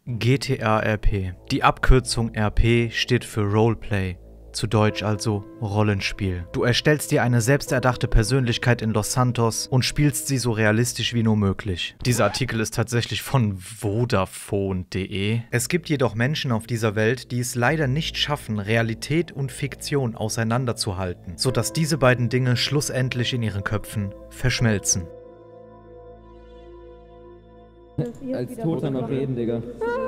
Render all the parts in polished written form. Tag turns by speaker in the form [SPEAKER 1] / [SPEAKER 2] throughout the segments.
[SPEAKER 1] GTA RP. Die Abkürzung RP steht für Roleplay, zu Deutsch also Rollenspiel. Du erstellst dir eine selbsterdachte Persönlichkeit in Los Santos und spielst sie so realistisch wie nur möglich. Dieser Artikel ist tatsächlich von Vodafone.de. Es gibt jedoch Menschen auf dieser Welt, die es leider nicht schaffen, Realität und Fiktion auseinanderzuhalten, sodass diese beiden Dinge schlussendlich in ihren Köpfen verschmelzen.
[SPEAKER 2] Als Toter noch reden, Digga.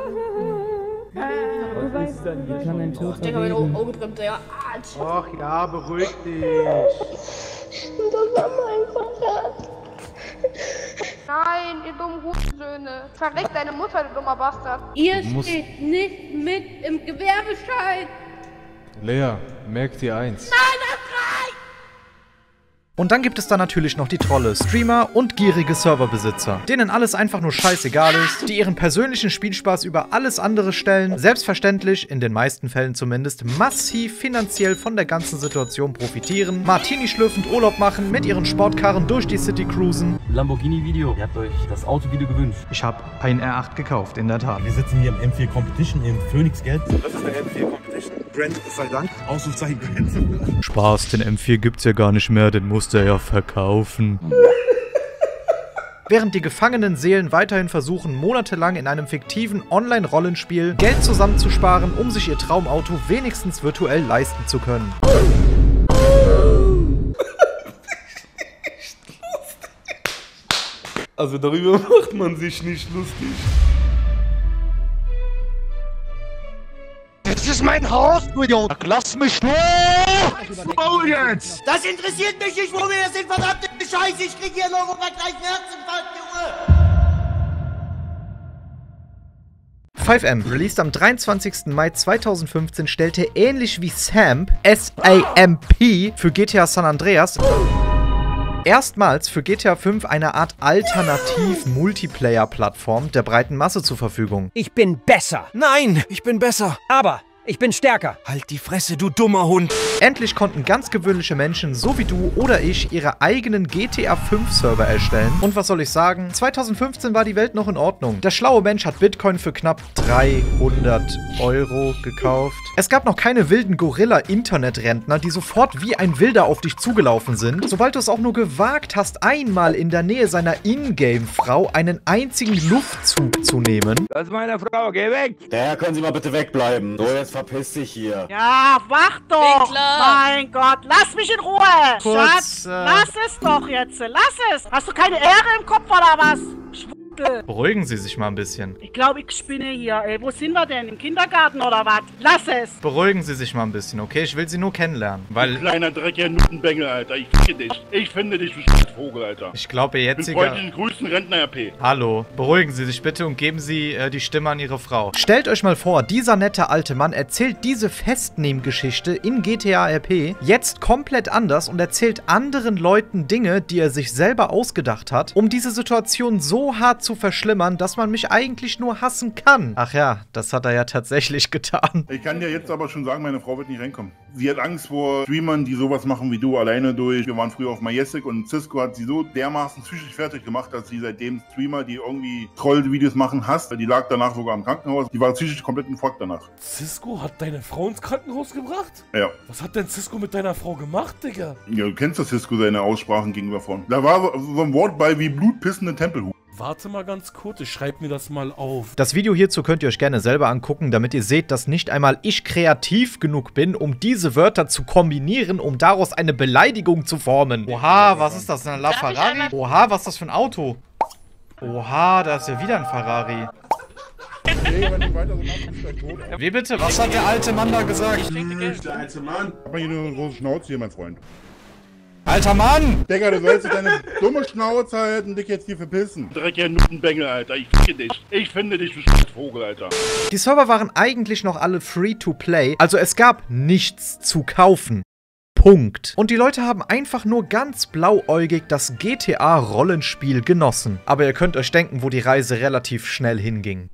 [SPEAKER 2] Was ist denn hier? Kann ein Toter
[SPEAKER 3] Digga, meine
[SPEAKER 2] reden?
[SPEAKER 3] Augen ja.
[SPEAKER 4] Ach ja, beruhig dich.
[SPEAKER 3] Das war mein Vater. Nein, ihr dummen Hurensöhne. Verreck deine Mutter, du dummer Bastard.
[SPEAKER 5] Ihr steht nicht mit im Gewerbeschein.
[SPEAKER 4] Lea, merk dir eins.
[SPEAKER 5] Nein, das reicht!
[SPEAKER 1] Und dann gibt es da natürlich noch die Trolle, Streamer und gierige Serverbesitzer, denen alles einfach nur scheißegal ist, die ihren persönlichen Spielspaß über alles andere stellen, selbstverständlich, in den meisten Fällen zumindest, massiv finanziell von der ganzen Situation profitieren, Martini schlürfend Urlaub machen, mit ihren Sportkarren durch die City cruisen.
[SPEAKER 6] Lamborghini-Video. Ihr habt euch das Autovideo gewünscht.
[SPEAKER 1] Ich habe ein R8 gekauft, in der Tat.
[SPEAKER 7] Wir sitzen hier im M4 Competition im Phoenix Geld.
[SPEAKER 4] Das ist der M4 Competition. Brand sei Dank. Ausrufezeichen Brand.
[SPEAKER 1] Spaß, den M4 gibt's ja gar nicht mehr, den musste er ja verkaufen. Während die gefangenen Seelen weiterhin versuchen, monatelang in einem fiktiven Online-Rollenspiel Geld zusammenzusparen, um sich ihr Traumauto wenigstens virtuell leisten zu können.
[SPEAKER 7] Also darüber macht man sich nicht lustig.
[SPEAKER 4] Das ist mein Haus, du Idiot. Lass mich los! Oh, jetzt!
[SPEAKER 8] Das interessiert mich nicht, wo wir sind, verdammte Scheiße! Ich krieg hier noch mal gleich einen Herzinfarkt, Junge!
[SPEAKER 1] 5M, released am 23. Mai 2015, stellte ähnlich wie SAMP, S-A-M-P, für GTA San Andreas erstmals für GTA 5 eine Art Alternativ-Multiplayer-Plattform der breiten Masse zur Verfügung.
[SPEAKER 9] Ich bin besser.
[SPEAKER 10] Nein, ich bin besser.
[SPEAKER 9] Aber ich bin stärker.
[SPEAKER 10] Halt die Fresse, du dummer Hund.
[SPEAKER 1] Endlich konnten ganz gewöhnliche Menschen, so wie du oder ich, ihre eigenen GTA 5 Server erstellen. Und was soll ich sagen? 2015 war die Welt noch in Ordnung. Der schlaue Mensch hat Bitcoin für knapp 300 € gekauft. Es gab noch keine wilden Gorilla-Internetrentner, die sofort wie ein Wilder auf dich zugelaufen sind. Sobald du es auch nur gewagt hast, einmal in der Nähe seiner Ingame-Frau einen einzigen Luftzug zu nehmen.
[SPEAKER 6] Das ist meine Frau, geh weg!
[SPEAKER 7] Daher können Sie mal bitte wegbleiben. So, jetzt verpiss dich hier.
[SPEAKER 5] Ja, wach doch! Mein Gott, lass mich in Ruhe!
[SPEAKER 1] Kurz,
[SPEAKER 5] Schatz, lass es doch jetzt! Lass es! Hast du keine Ehre im Kopf oder was? Schwuchtel!
[SPEAKER 1] Beruhigen Sie sich mal ein bisschen.
[SPEAKER 5] Ich glaube, ich spinne hier. Ey, wo sind wir denn? Im Kindergarten oder was? Lass es!
[SPEAKER 1] Beruhigen Sie sich mal ein bisschen, okay? Ich will Sie nur kennenlernen, weil...
[SPEAKER 11] Kleiner dreckiger Nuttenbengel, Alter. Ich ficke dich. Ich finde dich, du Vogel, Alter.
[SPEAKER 1] Ich glaube, Ihr
[SPEAKER 11] Ich bin
[SPEAKER 1] jetziger...
[SPEAKER 11] freundlichen Grüßen, Rentner-RP.
[SPEAKER 1] Hallo, beruhigen Sie sich bitte und geben Sie die Stimme an Ihre Frau. Stellt euch mal vor, dieser nette alte Mann erzählt diese Festnehmgeschichte in GTA RP jetzt komplett anders und erzählt anderen Leuten Dinge, die er sich selber ausgedacht hat, um diese Situation so hart zu verschlimmern, dass man mich eigentlich nur hassen kann. Ach ja, das hat er ja tatsächlich getan.
[SPEAKER 11] Ich kann dir jetzt aber schon sagen, meine Frau wird nicht reinkommen. Sie hat Angst vor Streamern, die sowas machen wie du, alleine durch. Wir waren früher auf Majestic und Cisco hat sie so dermaßen psychisch fertig gemacht, dass sie seitdem Streamer, die irgendwie Troll-Videos machen, hasst. Die lag danach sogar im Krankenhaus. Die war psychisch komplett im Fuck danach.
[SPEAKER 10] Cisco hat deine Frau ins Krankenhaus gebracht?
[SPEAKER 11] Ja.
[SPEAKER 10] Was hat denn Cisco mit deiner Frau gemacht, Digga?
[SPEAKER 11] Ja, du kennst das Cisco, seine Aussprachen gegenüber Frauen. Da war so ein Wort bei wie blutpissende Tempelhu.
[SPEAKER 10] Warte mal ganz kurz, ich schreib mir das mal auf.
[SPEAKER 1] Das Video hierzu könnt ihr euch gerne selber angucken, damit ihr seht, dass nicht einmal ich kreativ genug bin, um diese Wörter zu kombinieren, um daraus eine Beleidigung zu formen. Oha, was ist das? Eine LaFerrari? Oha, was ist das für ein Auto? Oha, da ist ja wieder ein Ferrari. Wie bitte? Was hat der alte Mann da gesagt?
[SPEAKER 11] Der alte Mann. Hab mal hier nur eine große Schnauze hier, mein Freund.
[SPEAKER 1] Alter Mann!
[SPEAKER 11] Digga, du sollst deine dumme Schnauze halten und dich jetzt hier verpissen. Dreckiger Nuttenbengel, Alter. Ich ficke dich. Ich finde dich, du Vogel, Alter.
[SPEAKER 1] Die Server waren eigentlich noch alle free-to-play, also es gab nichts zu kaufen. Punkt. Und die Leute haben einfach nur ganz blauäugig das GTA-Rollenspiel genossen. Aber ihr könnt euch denken, wo die Reise relativ schnell hinging.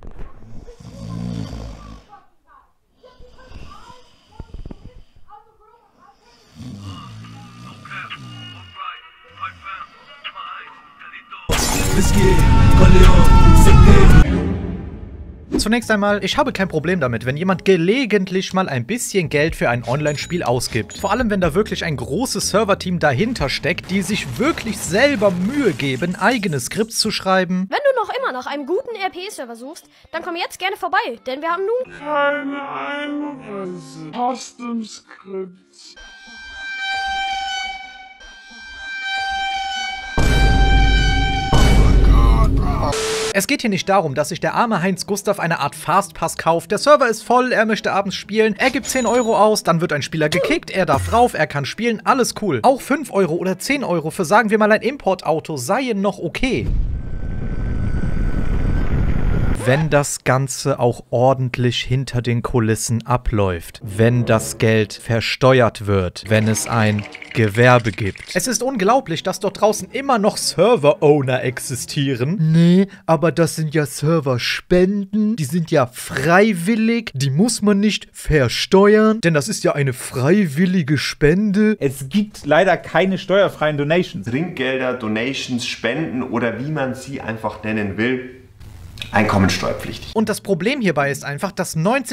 [SPEAKER 1] Zunächst einmal, ich habe kein Problem damit, wenn jemand gelegentlich mal ein bisschen Geld für ein Online-Spiel ausgibt. Vor allem, wenn da wirklich ein großes Serverteam dahinter steckt, die sich wirklich selber Mühe geben, eigene Skripts zu schreiben.
[SPEAKER 12] Wenn du noch immer nach einem guten RP-Server suchst, dann komm jetzt gerne vorbei, denn wir haben nun
[SPEAKER 13] keine Einrisse. Custom Scripts.
[SPEAKER 1] Es geht hier nicht darum, dass sich der arme Heinz Gustav eine Art Fastpass kauft. Der Server ist voll, er möchte abends spielen, er gibt 10 Euro aus, dann wird ein Spieler gekickt, er darf rauf, er kann spielen, alles cool. Auch 5 Euro oder 10 Euro für, sagen wir mal, ein Importauto seien noch okay. Wenn das Ganze auch ordentlich hinter den Kulissen abläuft, wenn das Geld versteuert wird, wenn es ein Gewerbe gibt. Es ist unglaublich, dass dort draußen immer noch Server-Owner existieren. Nee, aber das sind ja Serverspenden, die sind ja freiwillig, die muss man nicht versteuern, denn das ist ja eine freiwillige Spende.
[SPEAKER 14] Es gibt leider keine steuerfreien Donations.
[SPEAKER 15] Trinkgelder, Donations, Spenden oder wie man sie einfach nennen will, einkommensteuerpflichtig.
[SPEAKER 1] Und das Problem hierbei ist einfach, dass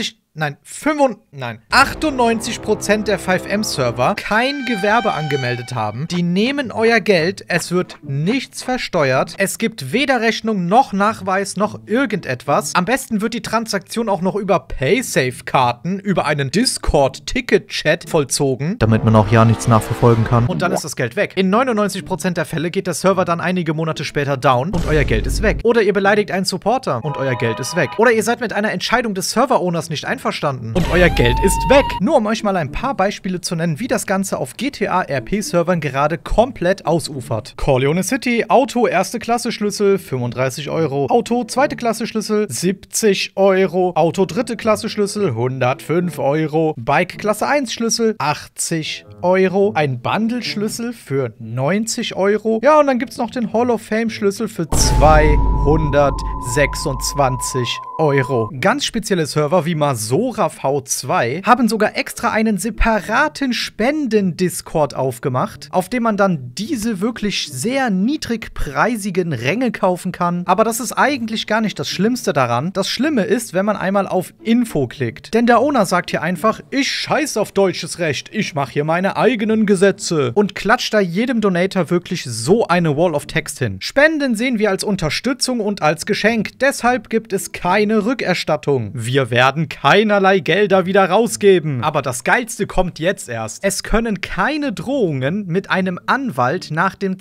[SPEAKER 1] 98% der 5M-Server kein Gewerbe angemeldet haben. Die nehmen euer Geld, es wird nichts versteuert, es gibt weder Rechnung noch Nachweis noch irgendetwas. Am besten wird die Transaktion auch noch über Paysafe-Karten, über einen Discord-Ticket-Chat vollzogen, damit man auch ja nichts nachverfolgen kann. Und dann ist das Geld weg. In 99% der Fälle geht der Server dann einige Monate später down und euer Geld ist weg. Oder ihr beleidigt einen Supporter und euer Geld ist weg. Oder ihr seid mit einer Entscheidung des Server-Owners nicht einverstanden und euer Geld ist weg. Nur um euch mal ein paar Beispiele zu nennen, wie das Ganze auf GTA-RP-Servern gerade komplett ausufert. Corleone City, Auto erste Klasse Schlüssel 35 Euro, Auto zweite Klasse Schlüssel 70 Euro, Auto dritte Klasse Schlüssel 105 Euro, Bike Klasse 1 Schlüssel 80 Euro, ein Bundle-Schlüssel für 90 Euro. Ja, und dann gibt es noch den Hall of Fame-Schlüssel für 226 Euro. Ganz spezielle Server wie Masora V2 haben sogar extra einen separaten Spenden-Discord aufgemacht, auf dem man dann diese wirklich sehr niedrigpreisigen Ränge kaufen kann. Aber das ist eigentlich gar nicht das Schlimmste daran. Das Schlimme ist, wenn man einmal auf Info klickt. Denn der Owner sagt hier einfach, ich scheiß auf deutsches Recht, ich mache hier meine eigenen Gesetze und klatscht da jedem Donator wirklich so eine Wall of Text hin. Spenden sehen wir als Unterstützung und als Geschenk, deshalb gibt es keine Rückerstattung. Wir werden keinerlei Gelder wieder rausgeben. Aber das Geilste kommt jetzt erst. Es können keine Drohungen mit einem Anwalt nach dem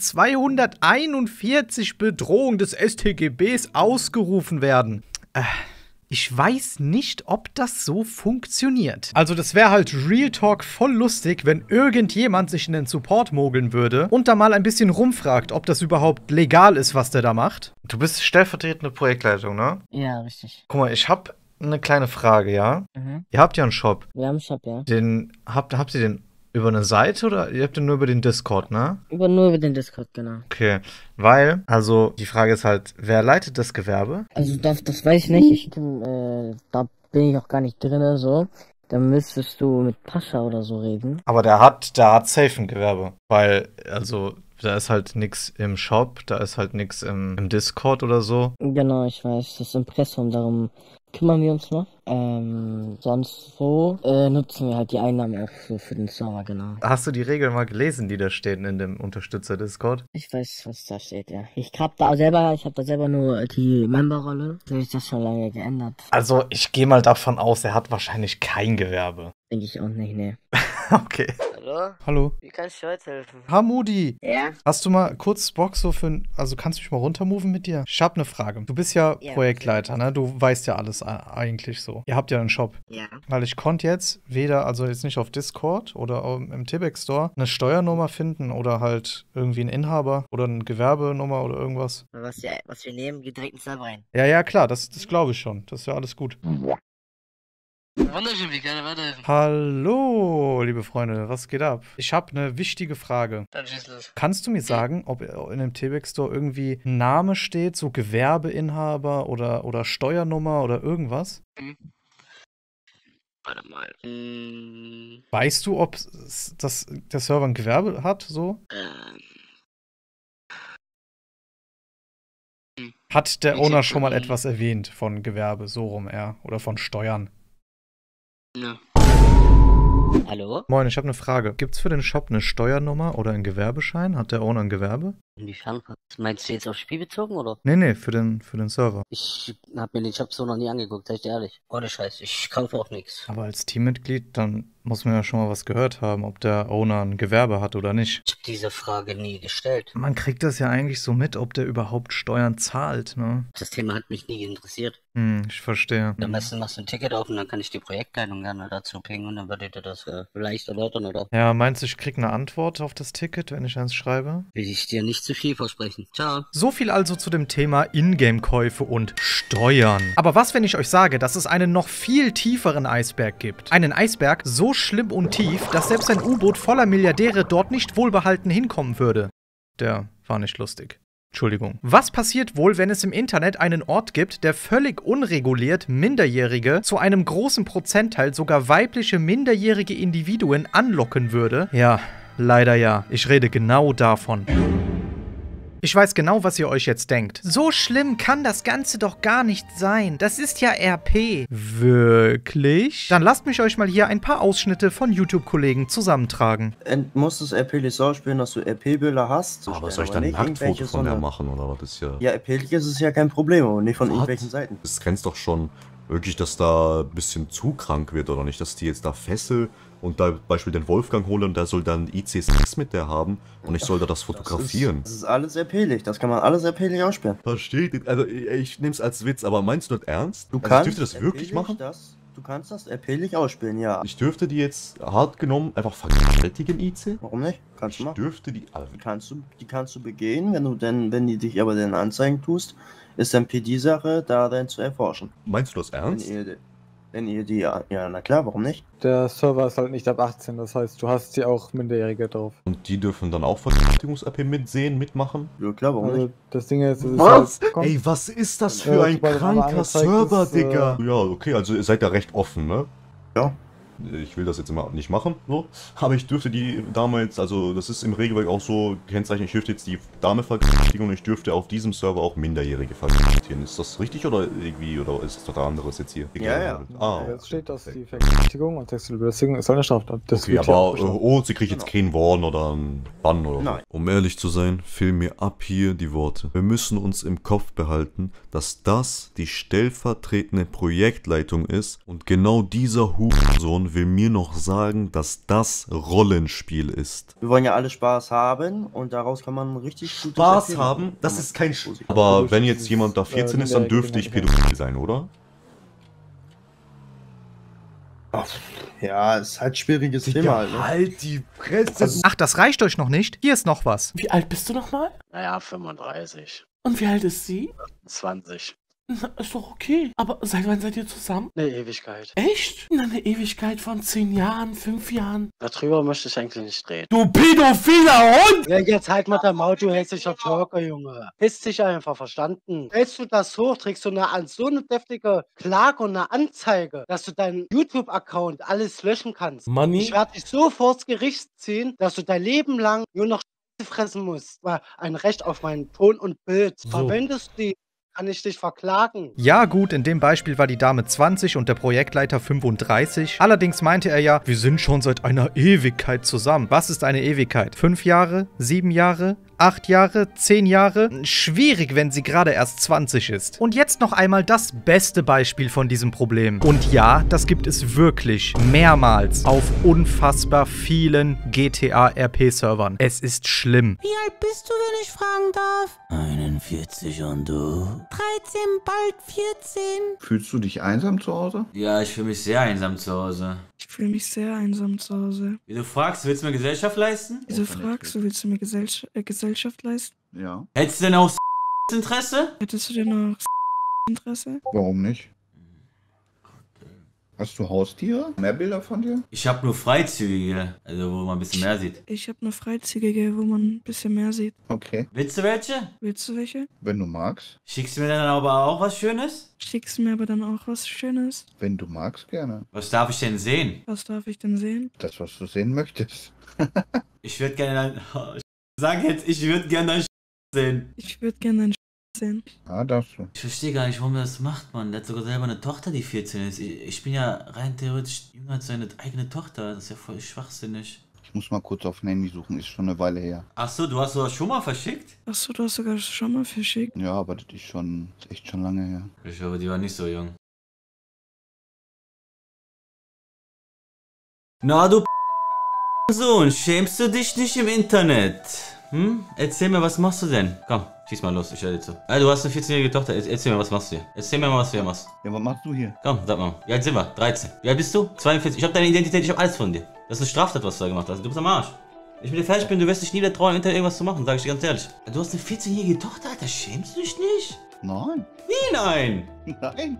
[SPEAKER 1] 241 Bedrohung des StGBs ausgerufen werden. Ich weiß nicht, ob das so funktioniert. Also das wäre halt Real Talk voll lustig, wenn irgendjemand sich in den Support mogeln würde und da mal ein bisschen rumfragt, ob das überhaupt legal ist, was der da macht. Du bist stellvertretende Projektleitung, ne?
[SPEAKER 16] Ja, richtig.
[SPEAKER 1] Guck mal, ich hab eine kleine Frage, ja? Ihr habt ja einen Shop.
[SPEAKER 16] Wir haben einen Shop, ja.
[SPEAKER 1] Habt ihr den über eine Seite oder ihr habt den nur über den Discord, ne?
[SPEAKER 16] Nur über den Discord, genau.
[SPEAKER 1] Okay, weil, also die Frage ist halt, wer leitet das Gewerbe?
[SPEAKER 16] Also das weiß ich nicht, da bin ich auch gar nicht drin, so. Da müsstest du mit Pascha oder so reden.
[SPEAKER 1] Aber der hat safe ein Gewerbe, weil, also, da ist halt nix im Shop, da ist halt nix im Discord oder so.
[SPEAKER 16] Genau, ich weiß, das Impressum, darum kümmern wir uns noch. Sonst so nutzen wir halt die Einnahmen auch so für den Server, genau.
[SPEAKER 1] Hast du die Regeln mal gelesen, die da stehen in dem Unterstützer-Discord?
[SPEAKER 16] Ich weiß, was da steht, ja. Ich habe da selber nur die Memberrolle. Da ist das schon lange geändert.
[SPEAKER 1] Also, ich gehe mal davon aus, er hat wahrscheinlich kein Gewerbe.
[SPEAKER 16] Denke ich auch nicht, ne.
[SPEAKER 1] Okay.
[SPEAKER 16] Hallo?
[SPEAKER 1] Hallo.
[SPEAKER 16] Wie kann ich dir heute helfen?
[SPEAKER 1] Hamudi.
[SPEAKER 16] Ja?
[SPEAKER 1] Hast du mal kurz Bock so also kannst du mich mal runtermoven mit dir? Ich hab eine Frage. Du bist ja Projektleiter, ne? Du weißt ja alles eigentlich so. Ihr habt ja einen Shop.
[SPEAKER 16] Ja.
[SPEAKER 1] Weil ich konnte jetzt weder, also jetzt nicht auf Discord oder im Tibex Store, eine Steuernummer finden oder halt irgendwie einen Inhaber oder eine Gewerbenummer oder irgendwas.
[SPEAKER 16] Was wir nehmen, geht direkt ins Server rein.
[SPEAKER 1] Ja, klar, das glaube ich schon. Das ist ja alles gut.
[SPEAKER 16] Wunderschön, wie kann ich weiterhelfen?
[SPEAKER 1] Hallo, liebe Freunde, was geht ab? Ich habe eine wichtige Frage.
[SPEAKER 16] Dann schieß los.
[SPEAKER 1] Kannst du mir sagen, ob in dem Tibex Store irgendwie ein Name steht, so Gewerbeinhaber oder Steuernummer oder irgendwas?
[SPEAKER 16] Warte mal.
[SPEAKER 1] Weißt du, ob der Server ein Gewerbe hat, so? Hat der Owner schon mal etwas erwähnt von Gewerbe, so rum eher, oder von Steuern?
[SPEAKER 17] Ja. Hallo?
[SPEAKER 1] Moin, ich habe eine Frage. Gibt's für den Shop eine Steuernummer oder einen Gewerbeschein? Hat der Owner ein Gewerbe?
[SPEAKER 17] Inwiefern? Meinst du jetzt aufs Spiel bezogen, oder?
[SPEAKER 1] Nee, für den Server.
[SPEAKER 17] Ich hab mir den Shop so noch nie angeguckt, sag ich dir ehrlich. Ohne Scheiß, ich kaufe auch nichts.
[SPEAKER 1] Aber als Teammitglied, dann muss man ja schon mal was gehört haben, ob der Owner ein Gewerbe hat oder nicht.
[SPEAKER 17] Ich hab diese Frage nie gestellt.
[SPEAKER 1] Man kriegt das ja eigentlich so mit, ob der überhaupt Steuern zahlt, ne?
[SPEAKER 17] Das Thema hat mich nie interessiert.
[SPEAKER 1] Ich verstehe.
[SPEAKER 17] Am besten machst du ein Ticket auf und dann kann ich die Projektleitung gerne dazu pingen und dann würde dir das vielleicht erläutern, oder?
[SPEAKER 1] Ja, meinst du, ich krieg eine Antwort auf das Ticket, wenn ich eins schreibe?
[SPEAKER 17] Will ich dir nicht zu viel versprechen. Ciao.
[SPEAKER 1] So viel also zu dem Thema Ingame-Käufe und Steuern. Aber was, wenn ich euch sage, dass es einen noch viel tieferen Eisberg gibt? Einen Eisberg so schlimm und tief, dass selbst ein U-Boot voller Milliardäre dort nicht wohlbehalten hinkommen würde. Der war nicht lustig. Entschuldigung. Was passiert wohl, wenn es im Internet einen Ort gibt, der völlig unreguliert Minderjährige zu einem großen Prozentteil sogar weibliche minderjährige Individuen anlocken würde? Ja, leider ja. Ich rede genau davon. Ich weiß genau, was ihr euch jetzt denkt. So schlimm kann das Ganze doch gar nicht sein. Das ist ja RP. Wirklich? Dann lasst mich euch mal hier ein paar Ausschnitte von YouTube-Kollegen zusammentragen.
[SPEAKER 18] Musst du das RP-License spielen, dass du RP-Bilder hast?
[SPEAKER 19] Aber soll ich dann ein Nacktfoto von der machen, oder was? Das ist ja...
[SPEAKER 18] Ja, RP-lich ist es ja kein Problem, aber nicht von irgendwelchen Seiten.
[SPEAKER 19] Das grenzt doch schon wirklich, dass da ein bisschen zu krank wird, oder nicht? Dass die jetzt da fesseln und da Beispiel den Wolfgang holen und der soll dann IC6 mit der haben und ich soll da das fotografieren.
[SPEAKER 18] Das ist alles RP-lich, das kann man alles RP-lich aussperren.
[SPEAKER 19] Versteht, also ich nehm's als Witz, aber meinst du das ernst?
[SPEAKER 18] Du
[SPEAKER 19] also
[SPEAKER 18] kannst
[SPEAKER 19] ich dürfte das wirklich machen?
[SPEAKER 18] Du kannst das RP-lich ausspielen, ja.
[SPEAKER 19] Ich dürfte die jetzt hart genommen einfach vergewaltigen, IC?
[SPEAKER 18] Warum nicht? Kannst du machen.
[SPEAKER 19] Ich dürfte die... Also
[SPEAKER 18] die kannst du begehen, wenn die dich aber dann anzeigen tust, ist dann PD-Sache, da dann zu erforschen.
[SPEAKER 19] Meinst du das ernst?
[SPEAKER 18] Wenn ihr die, ja, na klar, warum nicht?
[SPEAKER 2] Der Server ist halt nicht ab 18, das heißt, du hast hier auch Minderjährige drauf.
[SPEAKER 19] Und die dürfen dann auch Vergewaltigungs-RP mitsehen, mitmachen?
[SPEAKER 18] Ja klar, warum nicht?
[SPEAKER 2] Das Ding ist,
[SPEAKER 19] was? Halt, ey, was ist das für ein kranker Server, Digga? Ja, okay, also ihr seid da recht offen, ne?
[SPEAKER 18] Ja.
[SPEAKER 19] Ich will das jetzt immer nicht machen, so. Aber ich dürfte die damals, also das ist im Regelwerk auch so kennzeichnen, ich dürfte jetzt die Dame vergewaltigen und ich dürfte auf diesem Server auch Minderjährige vergewaltigen. Ist das richtig oder irgendwie, oder ist es total anderes jetzt hier?
[SPEAKER 18] Ja.
[SPEAKER 2] Jetzt steht, dass die Vergewaltigung und sexuelle Belästigung ist eine Straftat.
[SPEAKER 19] Okay, aber sie kriegt jetzt keinen Warn oder einen Bann oder so. Um ehrlich zu sein, fehlen mir ab hier die Worte. Wir müssen uns im Kopf behalten, dass das die stellvertretende Projektleitung ist und genau dieser Hurensohn will mir noch sagen, dass das Rollenspiel ist.
[SPEAKER 18] Wir wollen ja alle Spaß haben und daraus kann man richtig gutes
[SPEAKER 19] Spaß haben? Das ist kein Spaß. Aber wenn jetzt jemand da 14 ist, dann dürfte ich pädophil sein, oder?
[SPEAKER 18] Ja, ist halt ein schwieriges Thema halt, ne?
[SPEAKER 19] Halt die Presse!
[SPEAKER 1] Ach, das reicht euch noch nicht? Hier ist noch was.
[SPEAKER 10] Wie alt bist du nochmal?
[SPEAKER 5] Naja, 35.
[SPEAKER 10] Und wie alt ist sie?
[SPEAKER 5] 20.
[SPEAKER 10] Na, ist doch okay. Aber seit wann seid ihr zusammen?
[SPEAKER 5] Eine Ewigkeit.
[SPEAKER 10] Echt? Na, eine Ewigkeit von 10 Jahren, 5 Jahren.
[SPEAKER 5] Darüber möchte ich eigentlich nicht reden.
[SPEAKER 10] Du pädophiler Hund!
[SPEAKER 5] Ja, jetzt halt mal dein Maul, du hässlicher Talker, Junge. Ist dich einfach, verstanden? Hältst du das hoch, trägst du so eine deftige Klage und eine Anzeige, dass du deinen YouTube-Account alles löschen kannst.
[SPEAKER 10] Money?
[SPEAKER 5] Ich werde dich so vors Gericht ziehen, dass du dein Leben lang nur noch fressen musst. Weil ein Recht auf meinen Ton und Bild. So. Verwendest du die, kann ich dich verklagen.
[SPEAKER 1] Ja gut, in dem Beispiel war die Dame 20 und der Projektleiter 35. Allerdings meinte er ja, wir sind schon seit einer Ewigkeit zusammen. Was ist eine Ewigkeit? 5 Jahre? 7 Jahre? 8 Jahre? 10 Jahre? Schwierig, wenn sie gerade erst 20 ist. Und jetzt noch einmal das beste Beispiel von diesem Problem. Und ja, das gibt es wirklich mehrmals auf unfassbar vielen GTA-RP-Servern. Es ist schlimm.
[SPEAKER 20] Wie alt bist du, wenn ich fragen darf?
[SPEAKER 21] 41 und du?
[SPEAKER 20] 13, bald 14.
[SPEAKER 22] Fühlst du dich einsam zu Hause?
[SPEAKER 21] Ja, ich fühle mich sehr einsam zu Hause.
[SPEAKER 23] Ich fühle mich sehr einsam zu Hause.
[SPEAKER 21] Wie du fragst, willst du mir Gesellschaft leisten?
[SPEAKER 23] Wieso fragst du, willst du mir Gesellschaft leisten?
[SPEAKER 22] Ja.
[SPEAKER 21] Hättest du denn auch Interesse?
[SPEAKER 23] Hättest du denn auch Interesse?
[SPEAKER 22] Warum nicht? Hast du Haustiere? Mehr Bilder von dir?
[SPEAKER 21] Ich habe nur Freizügige, also wo man ein bisschen mehr sieht.
[SPEAKER 23] Ich habe nur Freizügige, wo man ein bisschen mehr sieht.
[SPEAKER 22] Okay.
[SPEAKER 21] Willst du welche?
[SPEAKER 23] Willst du welche?
[SPEAKER 22] Wenn du magst.
[SPEAKER 21] Schickst du mir dann aber auch was Schönes?
[SPEAKER 23] Schickst du mir aber dann auch was Schönes?
[SPEAKER 22] Wenn du magst, gerne.
[SPEAKER 21] Was darf ich denn sehen?
[SPEAKER 23] Was darf ich denn sehen?
[SPEAKER 22] Das, was du sehen möchtest.
[SPEAKER 21] Ich würde gerne dein... Sag jetzt, ich würde gerne dein sehen.
[SPEAKER 23] Ich würde gerne dein
[SPEAKER 22] Ja, darfst du.
[SPEAKER 21] Ich verstehe gar nicht, warum er das macht, Mann. Der hat sogar selber eine Tochter, die 14 ist. Ich bin ja rein theoretisch jünger als seine eigene Tochter. Das ist ja voll schwachsinnig.
[SPEAKER 22] Ich muss mal kurz auf dem Handy suchen, ist schon eine Weile her.
[SPEAKER 21] Achso, du hast sowas schon mal verschickt?
[SPEAKER 23] Achso, du hast sogar schon mal verschickt.
[SPEAKER 22] Ja, aber das ist echt schon lange her.
[SPEAKER 21] Ich glaube, die war nicht so jung. Na, du Sohn, schämst du dich nicht im Internet? Hm? Erzähl mir, was machst du denn? Komm, schieß mal los, ich höre dir zu. Du hast eine 14-jährige Tochter, erzähl mir, was machst du hier? Erzähl mir mal, was du hier machst.
[SPEAKER 22] Ja, was machst du hier?
[SPEAKER 21] Komm, sag mal. Wie alt sind wir? 13. Wie alt bist du? 42. Ich hab deine Identität, ich hab alles von dir. Das ist eine Straftat, was du da gemacht hast. Du bist am Arsch. Ich bin dir fertig bin, du wirst dich nie wieder trauen, im Internet irgendwas zu machen, sag ich dir ganz ehrlich. Du hast eine 14-jährige Tochter, Alter, schämst du dich nicht?
[SPEAKER 22] Nein.
[SPEAKER 21] Wie nein?
[SPEAKER 22] Nein.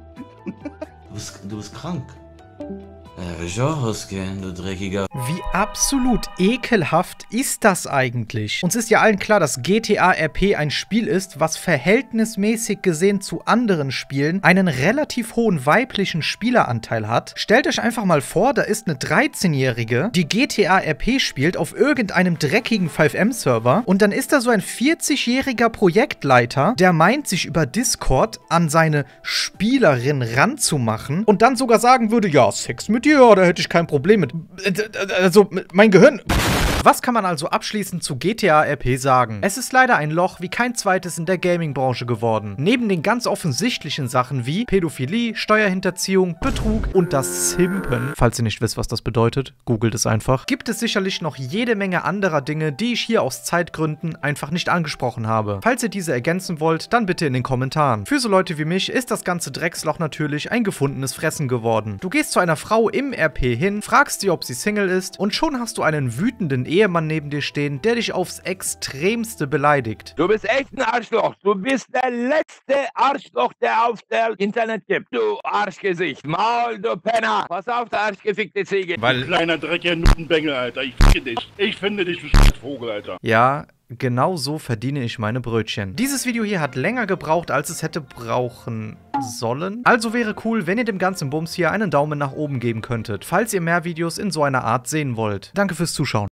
[SPEAKER 21] Du bist krank. Will ich auch rausgehen, du dreckiger.
[SPEAKER 1] Wie absolut ekelhaft ist das eigentlich? Uns ist ja allen klar, dass GTA RP ein Spiel ist, was verhältnismäßig gesehen zu anderen Spielen einen relativ hohen weiblichen Spieleranteil hat. Stellt euch einfach mal vor, da ist eine 13-Jährige, die GTA RP spielt auf irgendeinem dreckigen 5M-Server und dann ist da so ein 40-jähriger Projektleiter, der meint, sich über Discord an seine Spielerin ranzumachen und dann sogar sagen würde, ja, Sex mit dir, da hätte ich kein Problem mit. Also, mein Gehirn. Was kann man also abschließend zu GTA RP sagen? Es ist leider ein Loch wie kein zweites in der Gaming-Branche geworden. Neben den ganz offensichtlichen Sachen wie Pädophilie, Steuerhinterziehung, Betrug und das Simpen, falls ihr nicht wisst, was das bedeutet, googelt es einfach, gibt es sicherlich noch jede Menge anderer Dinge, die ich hier aus Zeitgründen einfach nicht angesprochen habe. Falls ihr diese ergänzen wollt, dann bitte in den Kommentaren. Für so Leute wie mich ist das ganze Drecksloch natürlich ein gefundenes Fressen geworden. Du gehst zu einer Frau im RP hin, fragst sie, ob sie Single ist und schon hast du einen wütenden Ehemann neben dir stehen, der dich aufs Extremste beleidigt.
[SPEAKER 6] Du bist echt ein Arschloch. Du bist der letzte Arschloch, der auf der Internet gibt. Du Arschgesicht. Maul, du Penner. Pass auf, der arschgefickte Ziege.
[SPEAKER 11] Du kleiner dreckiger Nuttenbengel, Alter. Ich finde dich. Ich finde dich, du Scheißvogel, Alter.
[SPEAKER 1] Ja, genau so verdiene ich meine Brötchen. Dieses Video hier hat länger gebraucht, als es hätte brauchen sollen. Also wäre cool, wenn ihr dem ganzen Bums hier einen Daumen nach oben geben könntet, falls ihr mehr Videos in so einer Art sehen wollt. Danke fürs Zuschauen.